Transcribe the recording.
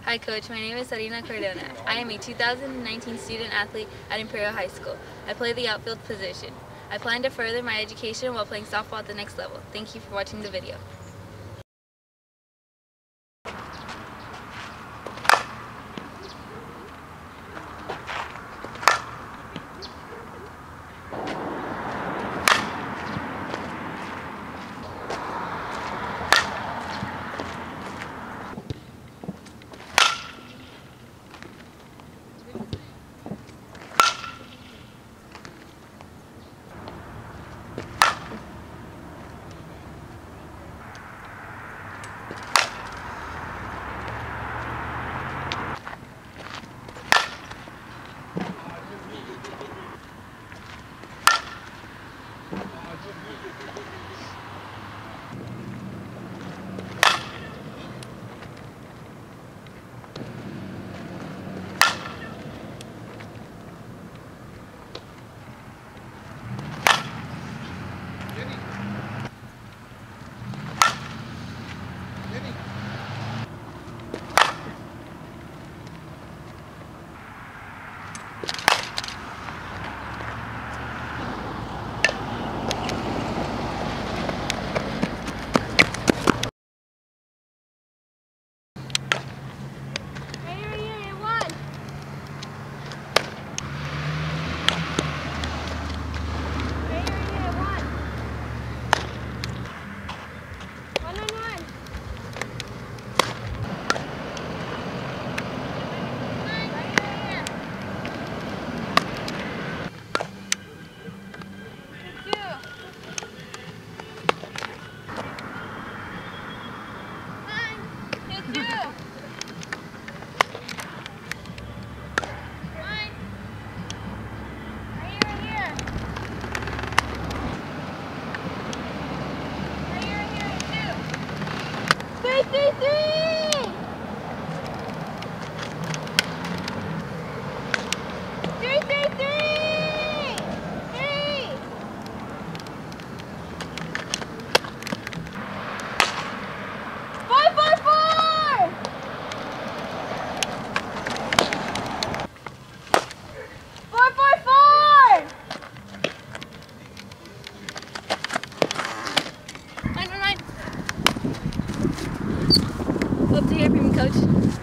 Hi Coach, my name is Sarina Cardona. I am a 2019 student athlete at Imperial High School. I play the outfield position. I plan to further my education while playing softball at the next level. Thank you for watching the video. Love to hear from you, Coach.